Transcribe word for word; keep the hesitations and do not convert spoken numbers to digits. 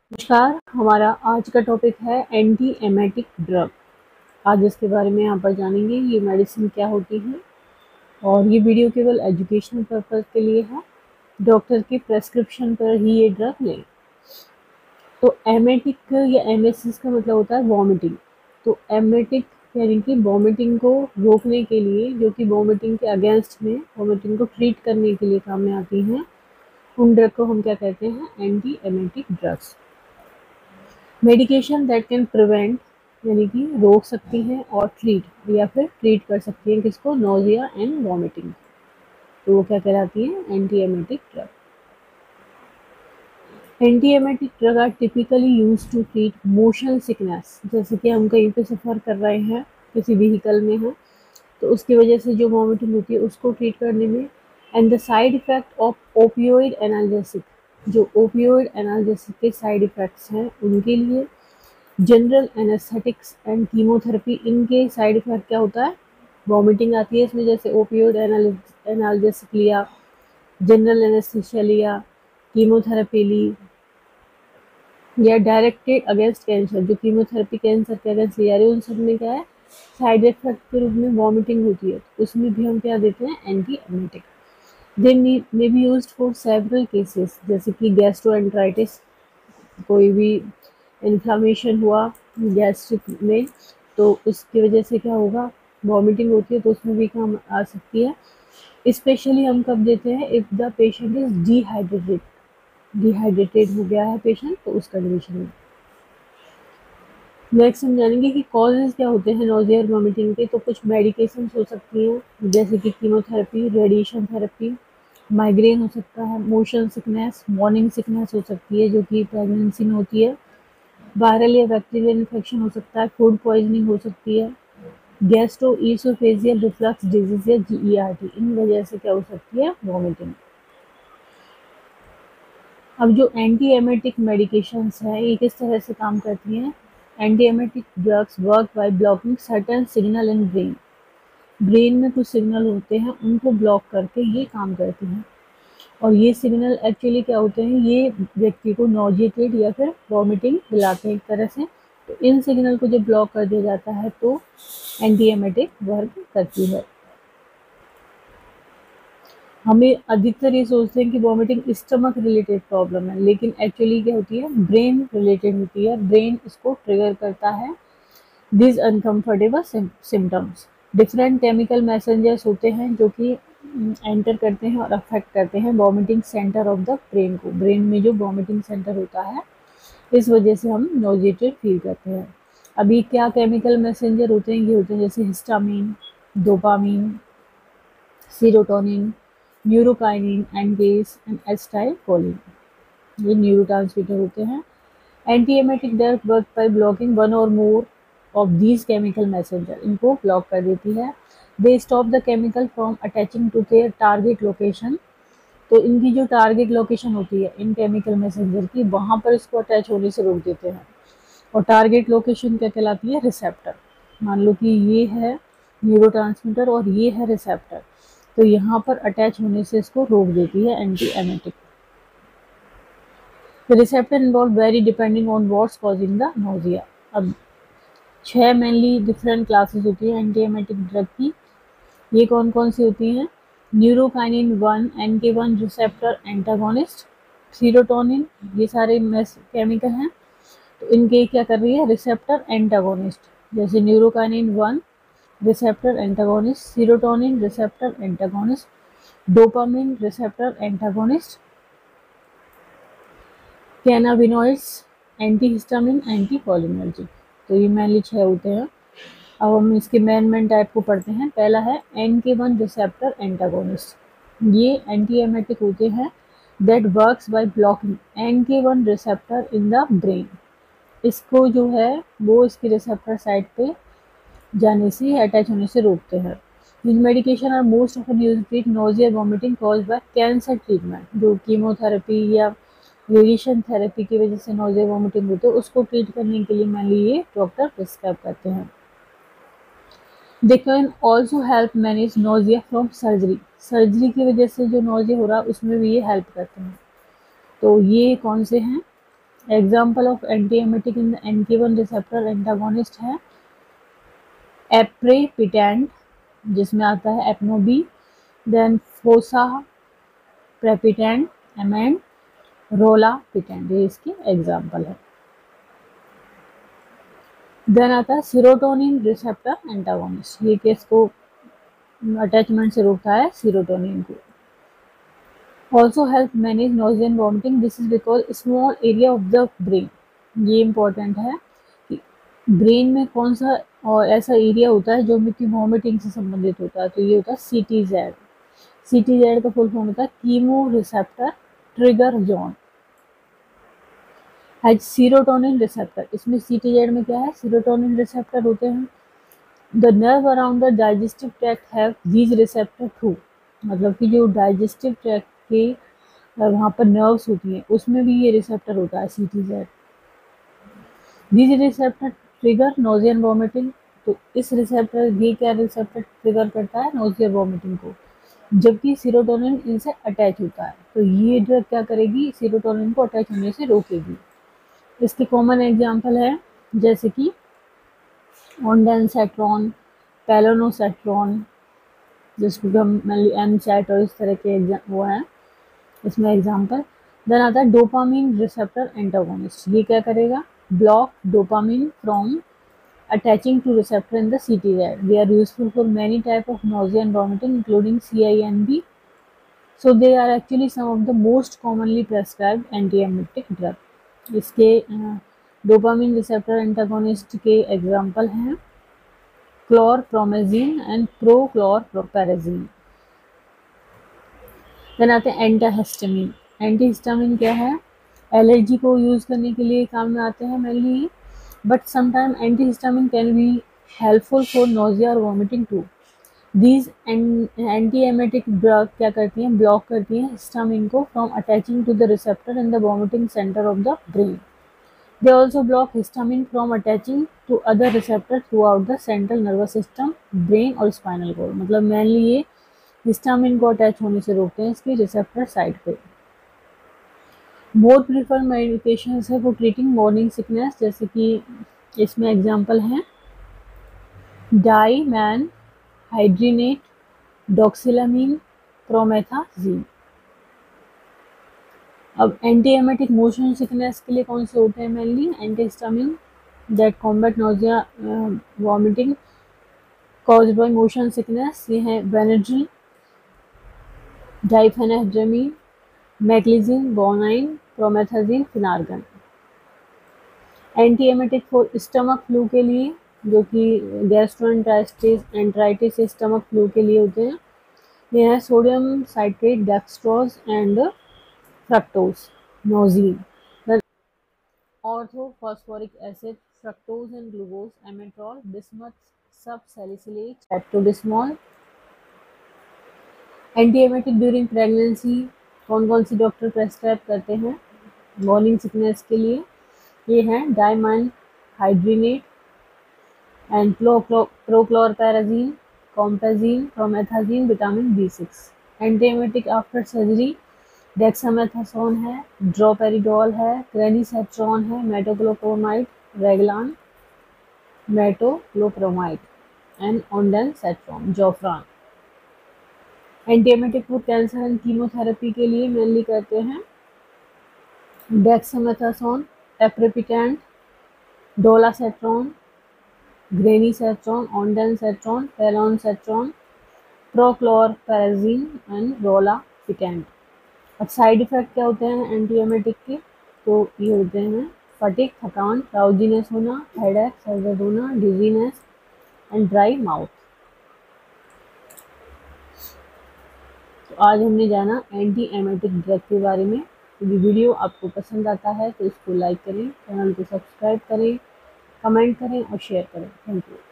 नमस्कार। हमारा आज का टॉपिक है एंटी एमेटिक ड्रग। आज इसके बारे में यहाँ पर जानेंगे ये मेडिसिन क्या होती है और ये वीडियो केवल एजुकेशनल पर्पज़ के लिए है। डॉक्टर की प्रेस्क्रिप्शन पर ही ये ड्रग लें। तो एमेटिक या एमेसिस का मतलब होता है वॉमिटिंग। तो एमेटिक यानी कि वॉमिटिंग को रोकने के लिए, जो कि वॉमिटिंग के अगेंस्ट में वॉमिटिंग को ट्रीट करने के लिए काम में आती हैं, उन ड्रग को हम क्या कहते हैं? Anti emetic drugs. Medication that can prevent यानी कि रोक सकती हैं और ट्रीट या फिर ट्रीट कर सकती हैं किसको? Nausea and vomiting. तो वो क्या कहलाती है? Anti emetic drug. Anti emetic drug are typically use to treat motion sickness. जैसे कि हम कहीं पे सफ़र कर रहे हैं, किसी व्हीकल में हैं, तो उसकी वजह से जो वॉमिटिंग होती है उसको ट्रीट करने में। And the side effect of opioid analgesic, जो ओपियोइड एनाल्जेसिक के साइड इफ़ेक्ट्स हैं उनके लिए। जनरल एनेस्थेटिक्स एंड कीमोथेरेपी, इनके साइड इफ़ेक्ट क्या होता है? वॉमिटिंग आती है इसमें, जैसे ओपियोइड एनाल्जेसिक लिया, जनरल एनेस्थीसिया लिया, कीमोथेरेपी ली, या डायरेक्टेड अगेंस्ट कैंसर, जो कीमोथेरेपी कैंसर के अगेंस्ट लिया रही है, उन सब में क्या है? साइड इफेक्ट के रूप में वॉमिटिंग होती है, तो उसमें भी हम क्या देते हैं? Anti emetic. They may be used for several cases, जैसे कि गैस्ट्रोएंटराइटिस, कोई भी इन्फ्लामेशन हुआ गैस्ट्रिक में, तो उसकी वजह से क्या होगा? वॉमिटिंग होती है, तो उसमें भी काम आ सकती है। स्पेशली हम कब देते हैं? If the patient is dehydrated, dehydrated हो गया है पेशेंट, तो उस कंडीशन में। नेक्स्ट हम जानेंगे कि कॉजेज़ क्या होते हैं नोज़िया और वॉमिटिंग के। तो कुछ मेडिकेशंस हो सकती हैं, जैसे कि कीमोथेरेपी, रेडिएशन थेरेपी, माइग्रेन हो सकता है, मोशन सिकनेस, मॉर्निंग सिकनेस हो सकती है जो कि प्रेगनेंसी में होती है, वायरल या बैक्टीरियल इन्फेक्शन हो सकता है, फूड पॉइजनिंग हो सकती है, गैस्ट्रो ईसोफेजियल रिफ्लक्स डिजीज या जीईआरटी, इन वजह से क्या हो सकती है? वॉमिटिंग। अब जो एंटी एमेटिक मेडिकेशंस हैं ये किस तरह से काम करती हैं? Anti emetic drugs work by blocking certain signal in brain. Brain में कुछ सिग्नल होते हैं, उनको ब्लॉक करके ये काम करती हैं। और ये सिग्नल एक्चुअली क्या होते हैं? ये व्यक्ति को नॉजिएटेड या फिर वॉमिटिंग दिलाते हैं एक तरह से। तो इन सिग्नल को जब ब्लॉक कर दिया जाता है तो एंटी एमेटिक वर्क करती है। हमें अधिकतर ये सोचते हैं कि वॉमिटिंग स्टमक रिलेटेड प्रॉब्लम है, लेकिन एक्चुअली क्या होती है? ब्रेन रिलेटेड होती है। ब्रेन इसको ट्रिगर करता है this uncomfortable symptoms. Different chemical messengers होते हैं जो कि एंटर करते हैं और अफेक्ट करते हैं vomiting centre of the brain को। ब्रेन में जो वॉमिटिंग सेंटर होता है, इस वजह से हम नॉजिएटेड फील करते हैं। अभी क्या केमिकल मैसेंजर होते हैं? ये होते हैं जैसे histamine, dopamine, serotonin, neurokinin, engage and acetylcholine, ये न्यूरोट्रांसमीटर होते हैं। Anti emetic drug work by blocking one or more of these chemical messenger, इनको ब्लॉक कर देती है। They stop the chemical from attaching to their target location. तो इनकी जो टारगेट लोकेशन होती है इन केमिकल मैसेंजर की, वहाँ पर इसको अटैच होने से रोक देते हैं। और टारगेट लोकेशन क्या कहलाती है? रिसेप्टर। मान लो कि ये है न्यूरोट्रांसमीटर और ये है रिसेप्टर, तो यहाँ पर अटैच होने से इसको रोक देती है anti emetic. The receptor involve vary depending on what's causing the nausea. अब छह मेनली डिफरेंट क्लासेस होती है एंटी एमेटिक ड्रग की। ये कौन कौन सी होती हैं? Neurokinin one, N K one receptor antagonist, serotonin, ये सारे केमिकल हैं, तो इनके क्या कर रही है? रिसेप्टर एंटागोनिस्ट, जैसे neurokinin one receptor antagonist, serotonin receptor antagonist, dopamine receptor antagonist, cannabinoids, antihistamine, anticholinergic. तो ये मेनली छह होते हैं। अब हम इसके मेन मेन टाइप को पढ़ते हैं। पहला है N K one receptor antagonist. ये एंटी एमेटिक होते हैं that works by blocking N K one receptor in the brain. इसको जो है वो इसके रिसेप्टर साइड पे जाने से, अटैच होने से रोकते हैं। These medication are most often used to treat nausea, vomiting caused by cancer treatment। जो कीमोथेरेपी या रेडिएशन थेरेपी की वजह से नोजिया वॉमिटिंग होती है, उसको ट्रीट करने के लिए मेनली ये डॉक्टर प्रिस्क्राइब करते हैं। They can also help manage nausea from surgery. Surgery की वजह से जो नोजिया हो रहा है उसमें भी ये हेल्प करते हैं। तो ये कौन से हैं? Example of anti emetic in the N K one receptor antagonist है एप्रेपिटेंट, जिसमें आता है एपनोबी, then fosaprepitant, Emend rolapitant, ये इसके एग्जाम्पल है। देन आता है सीरोटोनिन रिसेप्टर एंटागोनिस्ट, ये केस को अटैचमेंट से रोकता है सीरोटोनिन को। Also help manage nausea and vomiting, this is because small area of the brain, ये इंपॉर्टेंट है कि ब्रेन में कौन सा और ऐसा एरिया होता है जो कि वॉमिटिंग से संबंधित होता है, तो ये होता है C T Z. C T Z का फुल फॉर्म होता है chemo receptor trigger zone has serotonin receptor, इसमें सी टी जेड में क्या है, सीरोटोनिन रिसेप्टर होते हैं। The nerve around the digestive tract have these receptor too, मतलब कि जो डाइजेस्टिव ट्रैक्ट के वहाँ पर नर्व्स होती हैं उसमें भी ये रिसेप्टर होता है C T Z. These receptor trigger nausea and vomiting, तो इस रिसेप्टर ये क्या रिसेप्टर ट्रिगर करता है, नोजिया वॉमिटिंग को, जबकि सीरोटोनिन इनसे अटैच होता है, तो ये ड्रग क्या करेगी, सीरोटोनिन को अटैच होने से रोकेगी। इसके कॉमन एग्जाम्पल है जैसे कि ऑनडेनसेट्रॉन, पेलोनोसेट्रॉन, जिसको हम एम सैट और इस तरह के एग्जाम वो हैं इसमें एग्जाम्पल। देन आता है डोपामिन रिसेप्टर एंटागोनिस्ट, ये क्या करेगा, block dopamine from attaching to receptor in the C T Z. They are useful for many type of nausea and vomiting including C I N B. So they are actually some of the most commonly prescribed anti-emetic drug. इसके dopamine receptor antagonist के example हैं chlorpromazine and प्रोक्लोरप्रोपेराजिन। Then आते हैं एंटाहिस्टामिन। Antihistamine क्या है, allergy को use करने के लिए काम में आते हैं mainly, but sometimes antihistamine can be helpful for nausea or vomiting too. These anti-emetic drug क्या करती हैं, ब्लॉक करती हैं हिस्टामिन को from attaching to the receptor in the vomiting center of the brain. They also block histamine from attaching to other receptors throughout the central nervous system, brain और spinal cord. मतलब mainly ये हिस्टामिन को attach होने से रोकते हैं इसके रिसेप्टर साइड पे। मोर प्रीफर्ड मेडिकेशन है फॉर ट्रीटिंग मॉर्निंग सिकनेस, जैसे कि इसमें एग्जांपल हैं डाइमैन हाइड्रीनेट, डॉक्सिलामीन, प्रोमेथाजीन। अब एंटी एमेटिक मोशन सिकनेस के लिए कौन से होते हैं, mainly antihistamine that combat nausea vomiting caused by motion sickness, ये हैं Benadryl, diphenhydramine, meclizine, Bonine, promethazine, Phenergan. Anti emetic for stomach flu के लिए, जो कि गैस्ट्रोएंटेराइटिस एंट्राइटिस स्टमक फ्लू के लिए होते हैं, ये है sodium citrate, dextrose and fructose, Nauzene. Ortho phosphoric acid, fructose and glucose, Emetrol, bismuth, subsalicylate, Pepto Bismol. Anti emetic during pregnancy कौन कौन सी डॉक्टर प्रेस्क्राइब करते हैं मॉर्निंग सिकनेस के लिए, ये हैं dimenhydrinate and prochlorperazine, Compazine, promethazine, vitamin B six. Anti emetic after surgery dexamethasone है, droperidol है, क्रेनिसेट्रॉन है, metoclopramide, Reglan, metoclopramide and ondansetron, Zofran. Anti emetic for cancer and chemotherapy के लिए मेनली करते हैं डेक्सामेथासोन, एप्रेपिटेंट, डोलासेट्रॉन, ग्रेनिसेट्रॉन, ऑन्डेनसेट्रॉन, पेलोनसेट्रॉन, प्रोक्लोरपेराजीन एंड रोलापिटेंट। अब side effect क्या होते हैं एंटी एमेटिक के, तो ये होते हैं फटीग, थकान, ड्राउजीनेस होना, हेडेक, सर दर्द होना, डिजीनेस एंड ड्राई माउथ। तो आज हमने जाना एंटी एमेटिक ड्रग के बारे में। यदि वीडियो आपको पसंद आता है तो इसको लाइक करें, चैनल को सब्सक्राइब करें, कमेंट करें और शेयर करें। Thank you.